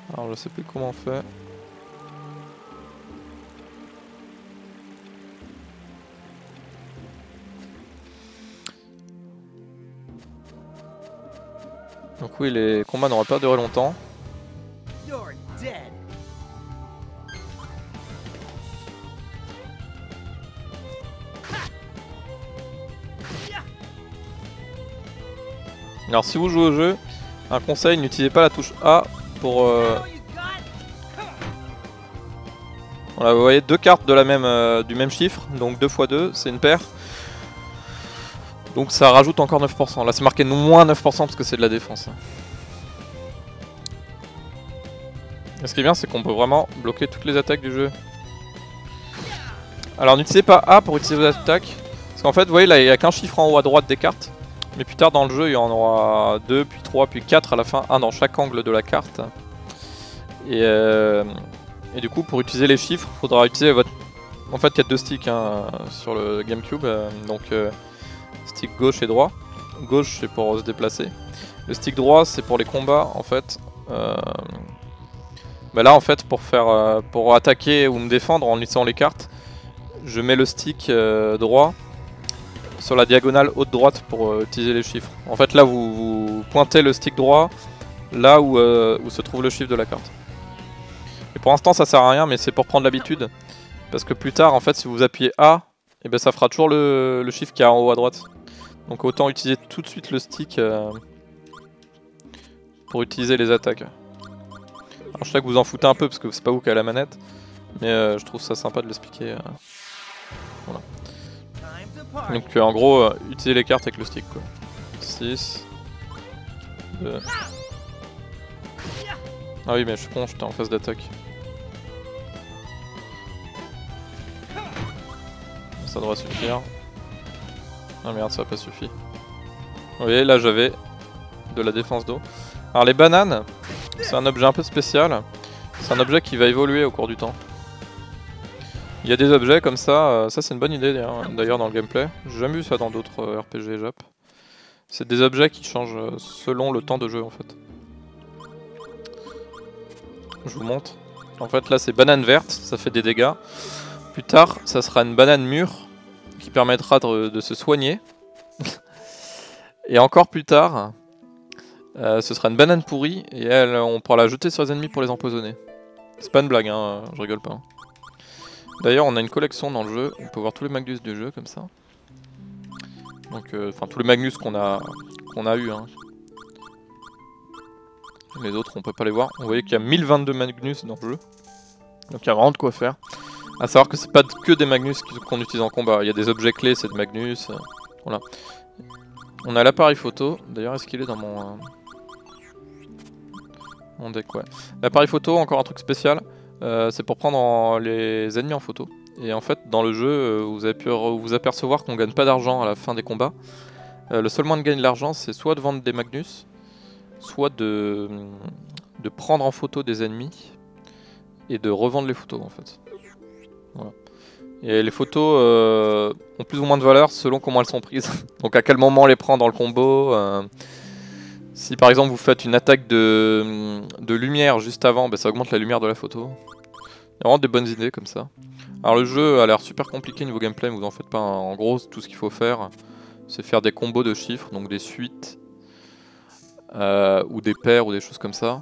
Alors je sais plus comment on fait. Donc oui, les combats n'auraient pas duré longtemps. Alors si vous jouez au jeu, un conseil, n'utilisez pas la touche A pour... Voilà, vous voyez deux cartes de la même, du même chiffre, donc 2 x 2, c'est une paire. Donc ça rajoute encore 9%. Là c'est marqué moins 9% parce que c'est de la défense. Et ce qui est bien, c'est qu'on peut vraiment bloquer toutes les attaques du jeu. Alors n'utilisez pas A pour utiliser vos attaques. Parce qu'en fait, vous voyez là, il n'y a qu'un chiffre en haut à droite des cartes. Mais plus tard dans le jeu, il y en aura 2, puis 3, puis 4 à la fin. Un dans chaque angle de la carte. Et du coup, pour utiliser les chiffres, il faudra utiliser votre... En fait, il y a 2 sticks hein, sur le GameCube. Stick gauche et droit. Gauche, c'est pour se déplacer. Le stick droit, c'est pour les combats, en fait. Bah là, en fait, pour attaquer ou me défendre en utilisant les cartes, je mets le stick droit sur la diagonale haute droite pour utiliser les chiffres. En fait, là, vous pointez le stick droit là où se trouve le chiffre de la carte. Et pour l'instant, ça sert à rien, mais c'est pour prendre l'habitude. Parce que plus tard, en fait, si vous appuyez A, et ben ça fera toujours le chiffre qui est en haut à droite. Donc autant utiliser tout de suite le stick pour utiliser les attaques. Alors je sais que vous en foutez un peu parce que c'est pas vous qui avez la manette, mais je trouve ça sympa de l'expliquer. Voilà. Donc en gros, utiliser les cartes avec le stick quoi. 6, 2... Ah oui mais je suis con, j'étais en phase d'attaque. Ça devrait suffire. Ah merde, ça a pas suffi. Vous voyez, là j'avais de la défense d'eau. Alors les bananes, c'est un objet un peu spécial. C'est un objet qui va évoluer au cours du temps. Il y a des objets comme ça c'est une bonne idée d'ailleurs dans le gameplay. J'ai jamais vu ça dans d'autres RPG Jap. C'est des objets qui changent selon le temps de jeu en fait. Je vous montre. En fait là c'est banane verte, ça fait des dégâts. Plus tard ça sera une banane mûre qui permettra de se soigner. Et encore plus tard, ce sera une banane pourrie et on pourra la jeter sur les ennemis pour les empoisonner. C'est pas une blague, hein, je rigole pas. D'ailleurs, on a une collection dans le jeu, on peut voir tous les Magnus du jeu comme ça. Donc, enfin, tous les Magnus qu'on a eu. Hein. Les autres, on peut pas les voir. Vous voyez qu'il y a 1022 Magnus dans le jeu. Donc, il y a vraiment de quoi faire. A savoir que c'est pas que des Magnus qu'on utilise en combat. Il y a des objets clés, c'est des Magnus. Voilà. On a l'appareil photo. D'ailleurs, est-ce qu'il est dans mon deck, ouais. L'appareil photo, encore un truc spécial. C'est pour prendre les ennemis en photo. Et en fait, dans le jeu, vous avez pu vous apercevoir qu'on gagne pas d'argent à la fin des combats. Le seul moyen de gagner de l'argent, c'est soit de vendre des Magnus, soit de prendre en photo des ennemis et de revendre les photos en fait. Voilà. Et les photos ont plus ou moins de valeur selon comment elles sont prises. Donc à quel moment on les prend dans le combo. Si par exemple vous faites une attaque de lumière juste avant, bah, ça augmente la lumière de la photo. Il y a vraiment des bonnes idées comme ça. Alors le jeu a l'air super compliqué niveau gameplay, mais vous en faites pas. Hein. En gros, tout ce qu'il faut faire, c'est faire des combos de chiffres, donc des suites, ou des paires, ou des choses comme ça.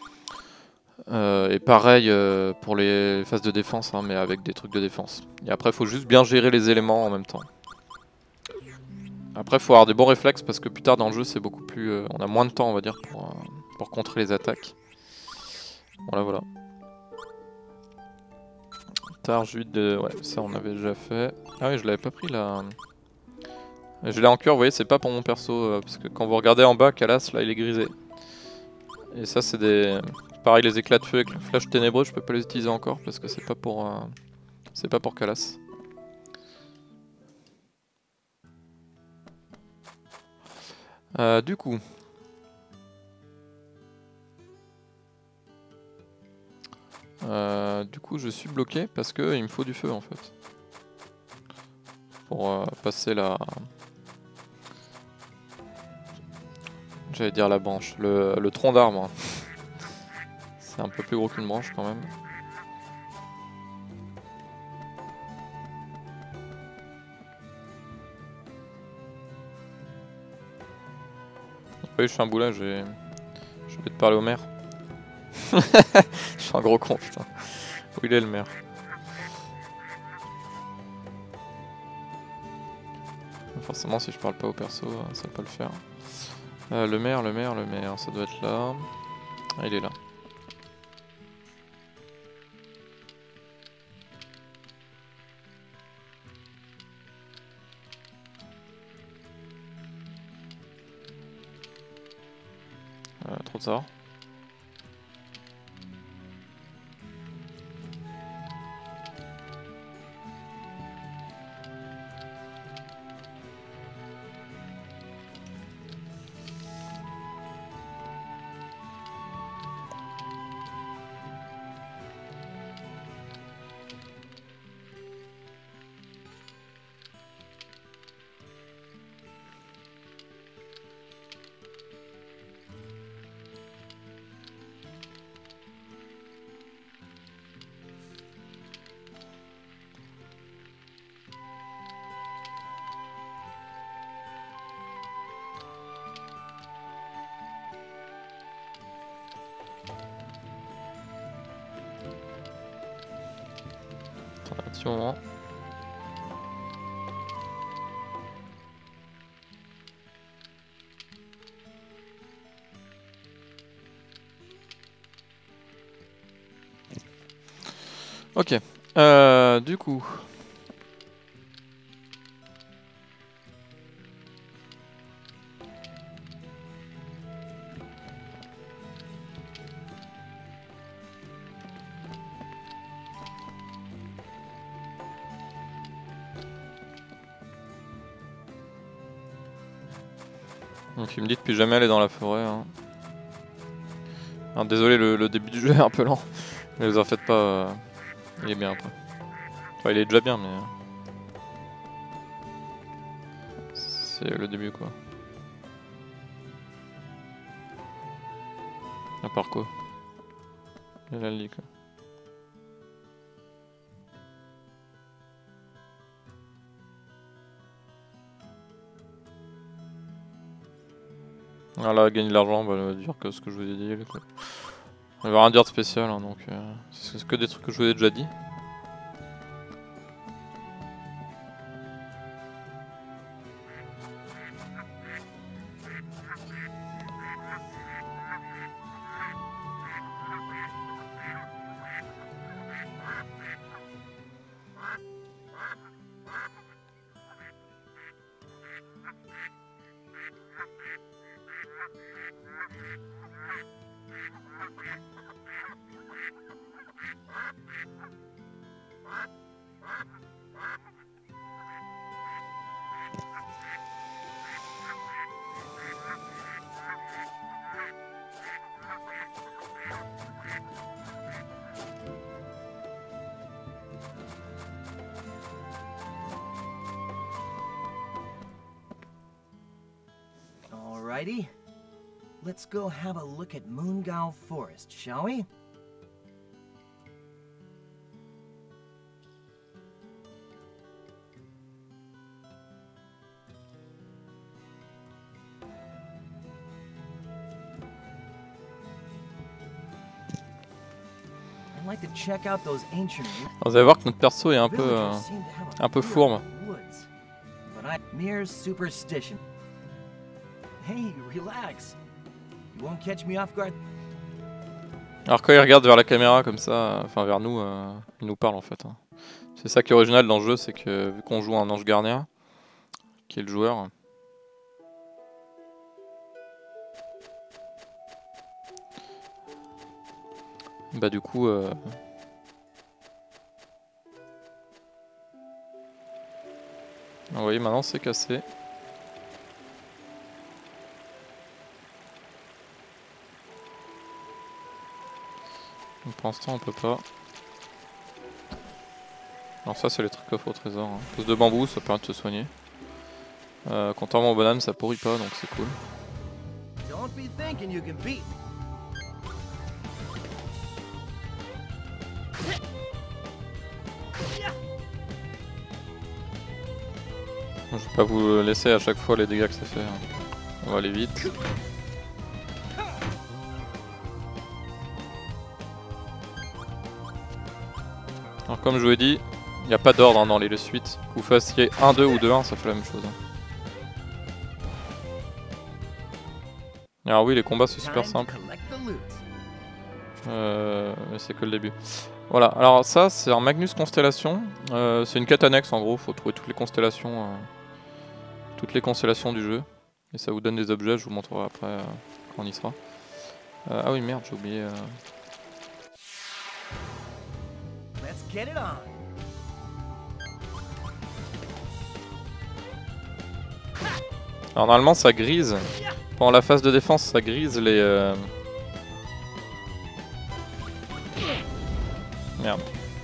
Et pareil pour les phases de défense, hein, mais avec des trucs de défense. Et après, il faut juste bien gérer les éléments en même temps. Après, il faut avoir des bons réflexes, parce que plus tard dans le jeu, c'est beaucoup plus... on a moins de temps, on va dire, pour contrer les attaques. Voilà, voilà. Targe de... Ouais, ça on avait déjà fait. Ah oui, je l'avais pas pris là. Je l'ai en cœur, vous voyez, c'est pas pour mon perso. Parce que quand vous regardez en bas, Calas, là, il est grisé. Et ça, c'est des... Pareil, les éclats de feu avec le flash ténébreux, je peux pas les utiliser encore parce que c'est pas pour Calas. Du coup... je suis bloqué parce que il me faut du feu en fait. Pour passer la... J'allais dire la branche, le tronc d'arbre. C'est un peu plus gros qu'une branche quand même. Oui, je fais un boulot, je vais te parler au maire. Je suis un gros con, putain. Où il est le maire? Forcément, si je parle pas au perso, ça va pas le faire. Le maire, ça doit être là. Ah, il est là. Trop tard. Attends un petit moment. Ok, du coup... Donc il me dit depuis jamais aller dans la forêt. Hein. Alors, désolé, le début du jeu est un peu lent. Mais vous en faites pas, il est bien après. Enfin, il est déjà bien, mais... c'est le début quoi. À part quoi? Il a le lit quoi. Ah là, gagner de l'argent, bah, dire que ce que je vous ai dit. Quoi. On va rien dire de spécial, hein, donc c'est que des trucs que je vous ai déjà dit. Alrighty. Let's go have a look at Moongao Forest, shall we? I'd like to check out those ancient. Alors, vous allez voir que notre perso est un peu fourbe. But I mere superstition. Hey, relax. You won't catch me off guard. Alors quand il regarde vers la caméra comme ça, enfin vers nous, il nous parle en fait. Hein. C'est ça qui est original dans le jeu, c'est que vu qu'on joue un ange gardien, qui est le joueur, bah du coup... vous voyez maintenant c'est cassé. Donc, pour l'instant on peut pas. Alors ça c'est les trucs coffres au trésor. Hein. Pouce de bambou, ça permet de se soigner. Contrairement aux bananes, ça pourrit pas donc c'est cool. Je vais pas vous laisser à chaque fois les dégâts que ça fait. On va aller vite. Alors comme je vous l'ai dit, il n'y a pas d'ordre dans les suites. Que vous fassiez 1-2 ou 2-1, ça fait la même chose. Alors oui, les combats c'est super simple. Mais c'est que le début. Voilà, alors ça c'est un Magnus Constellation. C'est une quête annexe en gros, faut trouver toutes les constellations du jeu. Et ça vous donne des objets, je vous montrerai après quand on y sera. Ah oui merde, j'ai oublié. Alors normalement ça grise. Pendant la phase de défense ça grise les... Merde.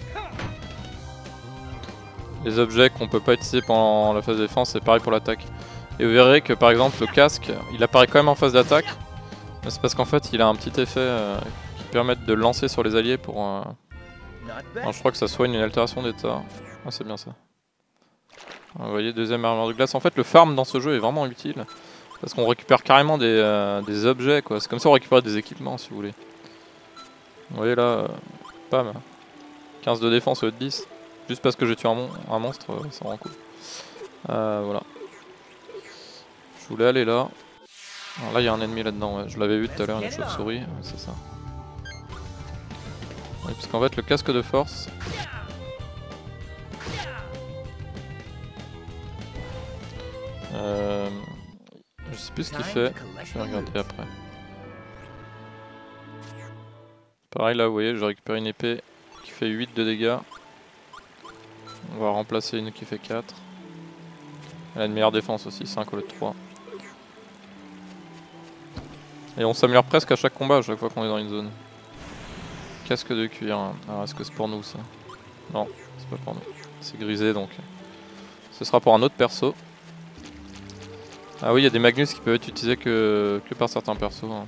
Les objets qu'on peut pas utiliser pendant la phase de défense, c'est pareil pour l'attaque. Et vous verrez que par exemple le casque, il apparaît quand même en phase d'attaque. Mais c'est parce qu'en fait il a un petit effet qui permet de le lancer sur les alliés pour... Alors, je crois que ça soigne une altération d'état. Ah c'est bien ça. Vous voyez, deuxième armure de glace. En fait le farm dans ce jeu est vraiment utile. Parce qu'on récupère carrément des objets quoi. C'est comme ça on récupère des équipements si vous voulez. Vous voyez là, pam. 15 de défense au lieu de 10. Juste parce que j'ai tué un monstre, ça rend cool. Voilà. Je voulais aller là. Alors là il y a un ennemi là-dedans, ouais. Je l'avais vu tout à l'heure, une chauve-souris, ouais, c'est ça. Oui, parce qu'en fait le casque de force... Je sais plus ce qu'il fait, je vais regarder après. Pareil là vous voyez, je récupère une épée qui fait 8 de dégâts. On va remplacer une qui fait 4. Elle a une meilleure défense aussi, 5 au lieu de 3. Et on s'améliore presque à chaque combat, à chaque fois qu'on est dans une zone. Casque de cuir, alors est-ce que c'est pour nous ça? Non, c'est pas pour nous. C'est grisé donc. Ce sera pour un autre perso. Ah oui, il y a des Magnus qui peuvent être utilisés que par certains persos. Hein.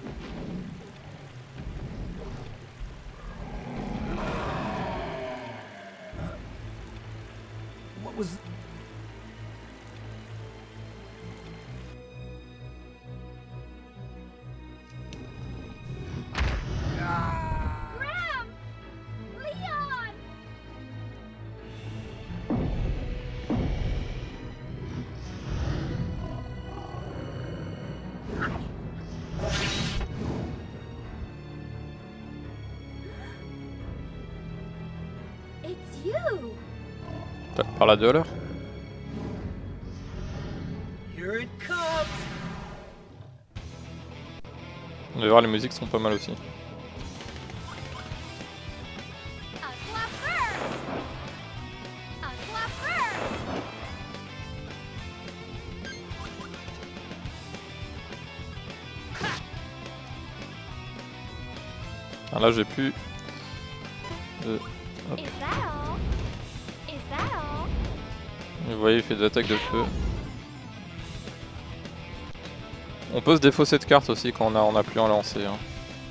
Par la douleur. On va voir, les musiques sont pas mal aussi. Alors là j'ai plus... Hop. Vous voyez, il fait des attaques de feu. On peut se défausser de cartes aussi quand on a plus un lancer. Hein.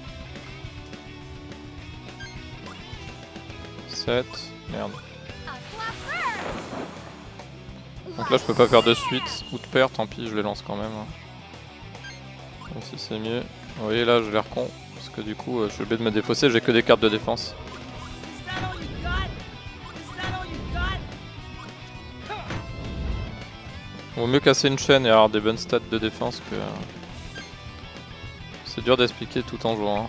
7, merde. Donc là je peux pas faire de suite ou de perte, tant pis je les lance quand même. Même si c'est mieux. Vous voyez là je l'air con, parce que du coup je suis obligé de me défausser, j'ai que des cartes de défense. Vaut mieux casser une chaîne et avoir des bonnes stats de défense que... C'est dur d'expliquer tout en jouant. Hein.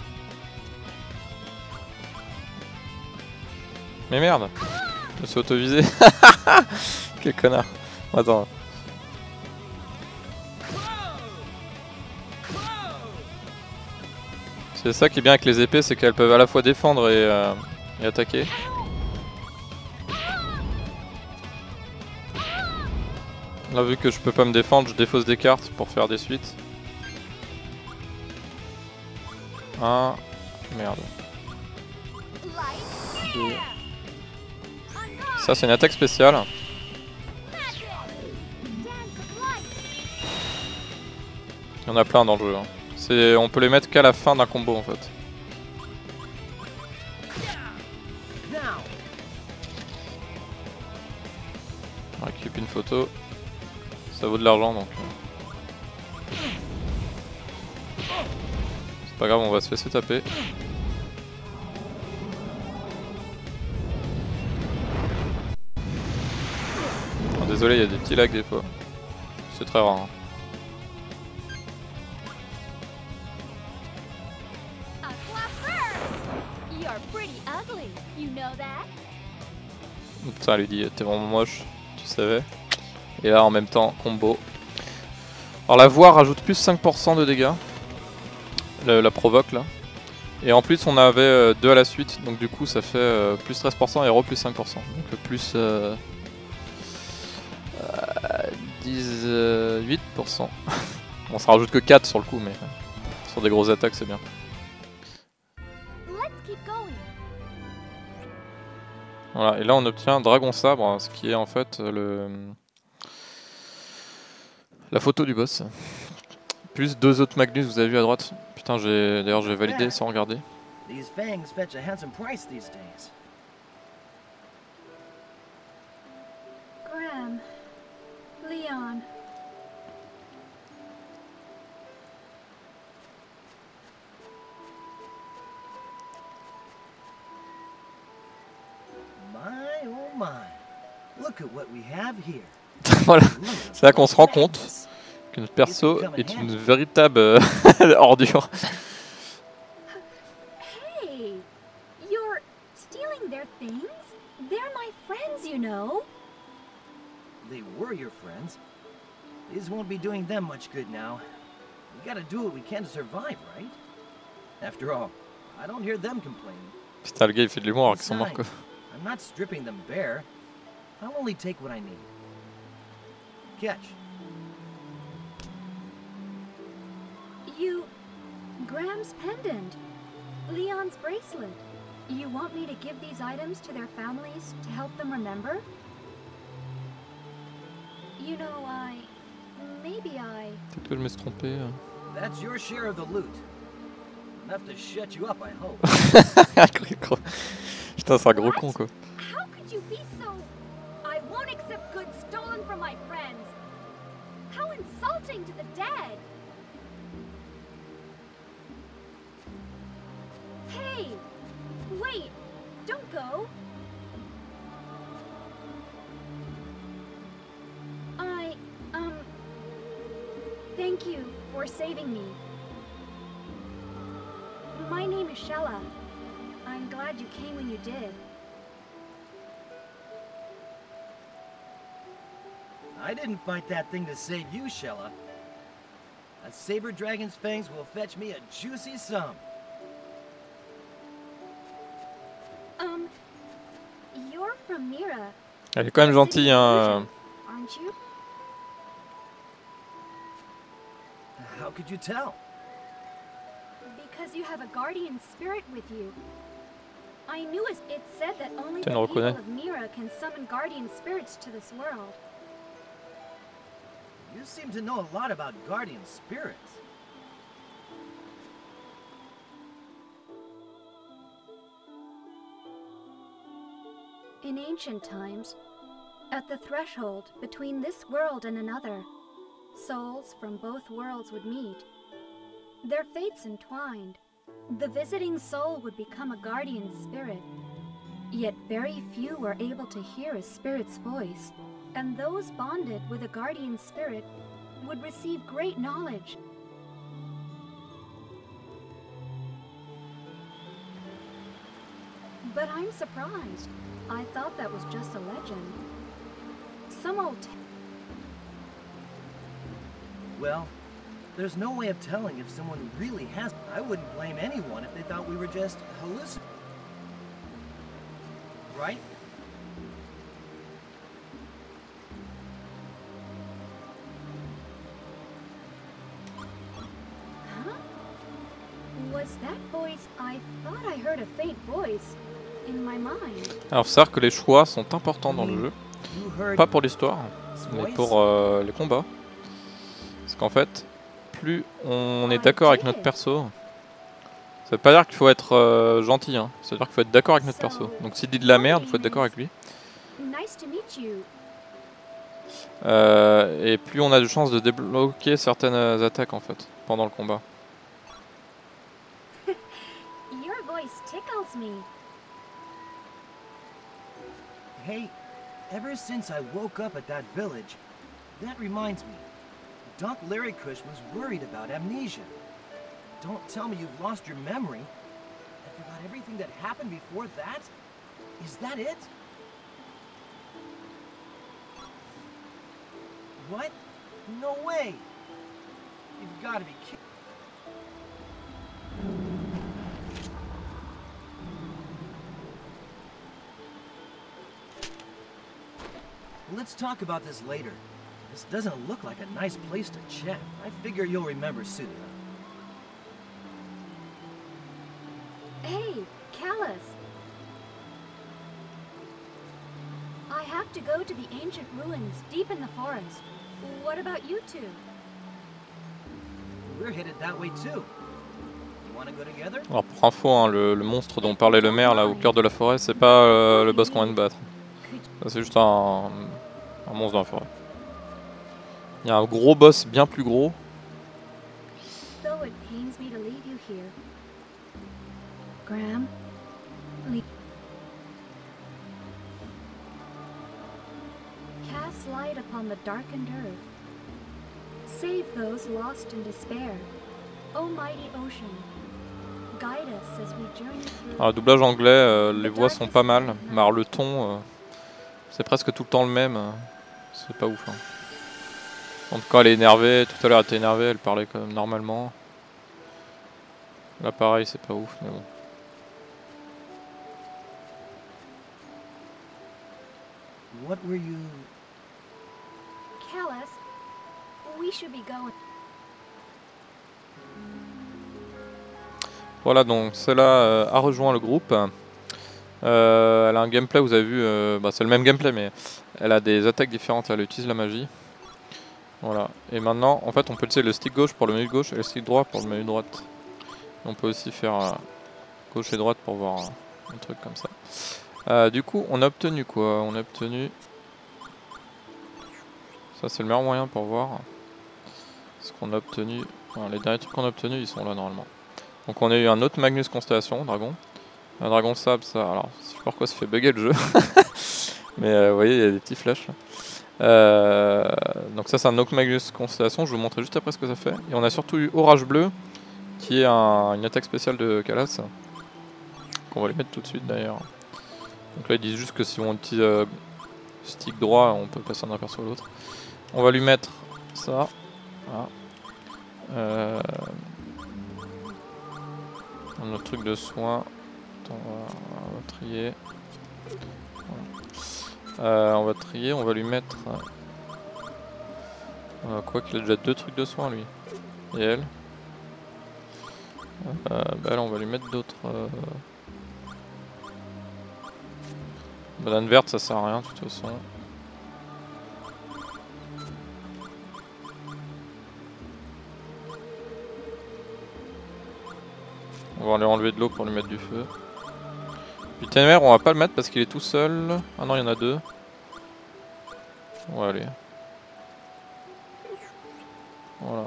Mais merde! Je me suis auto-visé. Quel connard. Attends. C'est ça qui est bien avec les épées, c'est qu'elles peuvent à la fois défendre et attaquer. Là vu que je peux pas me défendre, je défausse des cartes pour faire des suites. 1, merde. 2. Ça c'est une attaque spéciale. Il y en a plein dans le jeu. Hein. On peut les mettre qu'à la fin d'un combo en fait. On récupère une photo. Ça vaut de l'argent donc. C'est pas grave, on va se laisser taper. Oh, désolé, il y a des petits lags des fois. C'est très rare. Hein. Putain, elle lui dit t'es vraiment moche, tu savais. Et là en même temps, combo. Alors la voix rajoute plus 5% de dégâts. La provoque là. Et en plus on avait 2 à la suite, donc du coup ça fait plus 13% et re plus 5%. Donc plus 18%. Bon, ça rajoute que 4 sur le coup, mais sur des grosses attaques c'est bien. Voilà, et là on obtient Dragon Sabre, ce qui est en fait la photo du boss. Plus 2 autres Magnus, vous avez vu à droite. Putain, d'ailleurs j'ai validé sans regarder. These fangs fetch a handsome price these days. Graham, Leon. My oh my. Look at what we have here. Voilà, c'est là qu'on se rend compte que notre perso est une véritable ordure. Hey, you're stealing their things? They're my friends, you know. They were your friends. These won't be doing them much good now. We gotta do what we can to survive, right? After all, I don't hear them complaining. Putain, le gars il fait de l'humour avec son marque. I'm not stripping them bare. I'll only take what I need. Catch. Graham's pendant. Leon's bracelet. You want me to give these items to their families to help them remember? You know, maybe I... Peut-être que je me suis trompé. That's your share of the loot. Enough to shut you up, I hope. Putain, c'est un gros con quoi. How could you be so... I won't accept goods stolen from my friends. How insulting to the dead. Hey! Wait! Don't go! Thank you for saving me. My name is Shella. I'm glad you came when you did. I didn't fight that thing to save you, Shella. A saber dragon's fangs will fetch me a juicy sum. You're from Mira. Elle est quand même gentille, hein. Aren't you? How could you tell? Because you have a guardian spirit with you. I knew it said that only Tu the le people reconnais. of Mira can summon guardian spirits to this world. You seem to know a lot about guardian spirits. In ancient times, at the threshold between this world and another, souls from both worlds would meet. Their fates entwined. The visiting soul would become a guardian spirit. Yet very few were able to hear a spirit's voice, and those bonded with a guardian spirit would receive great knowledge. But I'm surprised. I thought that was just a legend. Some old Well, there's no way of telling if someone really has. I wouldn't blame anyone if they thought we were just hallucinating. Right? Huh? Was that voice? I thought I heard a faint voice in my mind. Alors faut savoir que les choix sont importants dans le jeu. You heard Pas pour l'histoire, mais voice? pour les combats. Parce qu'en fait, plus on est d'accord avec notre perso, ça veut pas dire qu'il faut être gentil, hein. Ça veut dire qu'il faut être d'accord avec notre perso. Donc s'il dit de la merde, il faut être d'accord avec lui. Nice to meet you. Et plus on a de chances de débloquer certaines attaques en fait pendant le combat. Your voice tickles me. Hey, ever since I woke up at that village, that reminds me. Doc Larrycush was worried about amnesia. Don't tell me you've lost your memory and forgot everything that happened before that? Is that it? What? No way! You've got to be kidding. Let's talk about this later. This doesn't look like a nice place to chat. I figure you'll remember soon enough. Hey, Callus. I have to go to the ancient ruins deep in the forest. What about you two? We're headed that way too. You want to go together? Alors pour info, hein, le monstre dont parlait le maire là au cœur de la forêt, c'est pas le boss qu'on vient de battre. Ça, c'est juste un monstre dans la forêt. Il y a un gros boss bien plus gros. Though it pains me to leave you here. Graham, cast light upon the darkened earth. Save those lost in despair. O mighty ocean, guide us as we journey through. Alors, le doublage anglais, les voix sont pas mal, mais alors le ton, c'est presque tout le temps le même. C'est pas ouf. Hein. En tout cas, elle est énervée. Tout à l'heure, elle était énervée, elle parlait quand même normalement. Là, pareil, c'est pas ouf, mais bon. What were you... Callus, we should be going. Voilà, donc celle-là a rejoint le groupe. Elle a un gameplay, vous avez vu, c'est le même gameplay, mais elle a des attaques différentes. Elle utilise la magie. Voilà. Et maintenant, en fait, on peut utiliser le stick gauche pour le menu gauche et le stick droit pour le menu droite. On peut aussi faire gauche et droite pour voir un truc comme ça. Du coup, on a obtenu quoi? On a obtenu... Ça, c'est le meilleur moyen pour voir ce qu'on a obtenu. Enfin, les derniers trucs qu'on a obtenus, ils sont là normalement. Donc on a eu un autre Magnus Constellation, dragon. Un dragon sable, ça... Alors, je sais pas pourquoi ça fait bugger le jeu. Mais vous voyez, il y a des petits flashs. Donc ça, c'est un autre Magnus Constellation. Je vais vous montrer juste après ce que ça fait. Et on a surtout eu Orage Bleu, qui est une attaque spéciale de Callus. Qu'on va les mettre tout de suite d'ailleurs. Donc là, ils disent juste que si on utilise stick droit, on peut passer d'un aperçu à l'autre. On va lui mettre ça. Voilà. Notre truc de soin. Attends, on va trier. Voilà. On va trier, on va lui mettre... quoi qu'il a déjà 2 trucs de soin lui. Et elle. Là on va lui mettre d'autres... Banane verte ça sert à rien de toute façon. On va lui enlever de l'eau pour lui mettre du feu. Puis téméraire, on va pas le mettre parce qu'il est tout seul. Ah non, il y en a 2. On va aller. Voilà.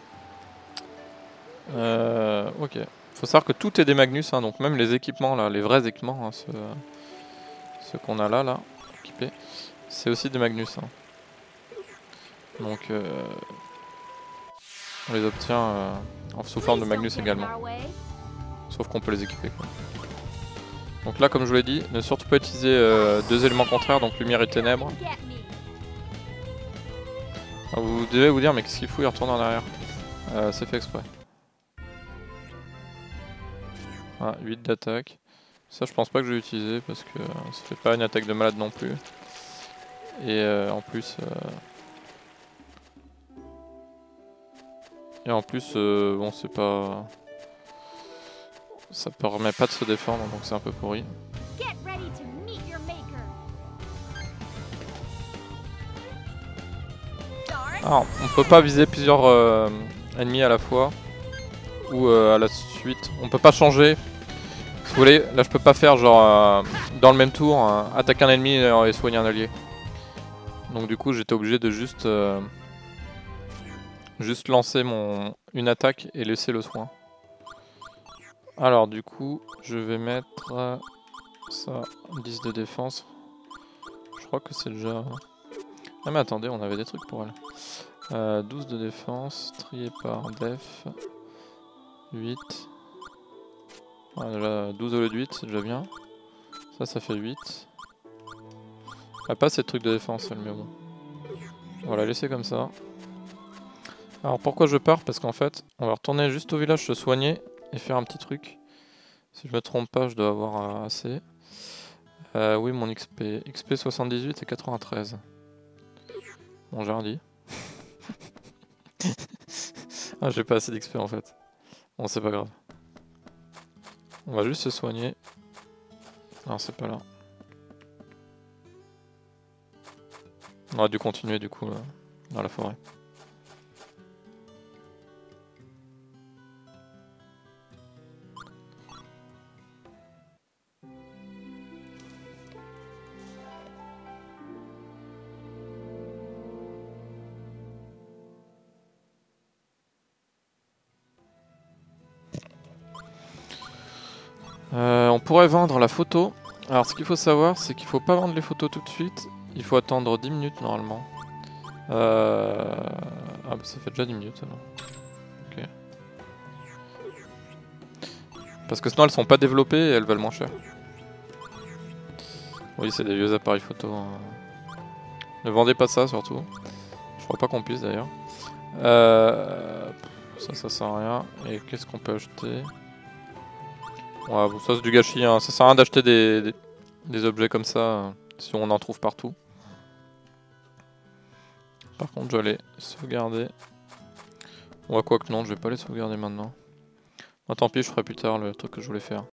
Ok. Faut savoir que tout est des Magnus, hein, donc même les équipements là, les vrais équipements, hein, ceux qu'on a là, équipés, c'est aussi des Magnus. Hein. Donc on les obtient sous forme de Magnus également. Sauf qu'on peut les équiper quoi. Donc là comme je vous l'ai dit, ne surtout pas utiliser 2 éléments contraires, donc lumière et ténèbres. Alors, vous devez vous dire mais qu'est-ce qu'il fout, il retourne en arrière. C'est fait exprès. Ah, 8 d'attaque. Ça je pense pas que je vais utiliser parce que ça fait pas une attaque de malade non plus. Et en plus... bon c'est pas... Ça permet pas de se défendre donc c'est un peu pourri. Alors, on peut pas viser plusieurs ennemis à la fois ou à la suite. On peut pas changer. Si vous voulez, là je peux pas faire genre dans le même tour attaquer un ennemi et soigner un allié. Donc du coup j'étais obligé de juste lancer une attaque et laisser le soin. Alors du coup je vais mettre ça 10 de défense. Je crois que c'est déjà... Ah mais attendez, on avait des trucs pour elle. 12 de défense, trié par def. 8. Ouais, déjà 12 au lieu de 8, c'est déjà bien. Ça fait 8. Elle a pas assez de trucs de défense elle, mais bon. On va la laisser comme ça. Alors pourquoi je pars? Parce qu'en fait, on va retourner juste au village se soigner et faire un petit truc. Si je me trompe pas, je dois avoir assez. Oui, mon XP. XP 78 et 93. Bon, j'ai rien dit. Ah, j'ai pas assez d'XP en fait. Bon, c'est pas grave. On va juste se soigner. Non, c'est pas là. On aurait dû continuer du coup dans la forêt. On pourrait vendre la photo. Alors ce qu'il faut savoir, c'est qu'il faut pas vendre les photos tout de suite. Il faut attendre 10 minutes normalement. Ah bah ça fait déjà 10 minutes alors. Ok. Parce que sinon elles sont pas développées et elles valent moins cher. Oui, c'est des vieux appareils photo. Ne vendez pas ça surtout. Je crois pas qu'on puisse d'ailleurs. Ça sert à rien. Et qu'est-ce qu'on peut acheter? Ouais, bon, ça c'est du gâchis, hein. Ça sert à rien d'acheter des objets comme ça si on en trouve partout. Par contre, je vais les sauvegarder. Ouais, quoi que non, je vais pas les sauvegarder maintenant. Tant pis, je ferai plus tard le truc que je voulais faire.